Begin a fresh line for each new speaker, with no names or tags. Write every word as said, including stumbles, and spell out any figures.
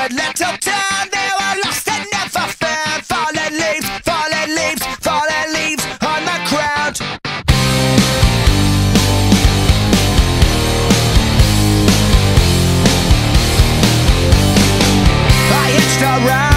a little town, they were lost and never found. Fallen leaves, fallen leaves, fallen leaves on the ground. I hitched a ride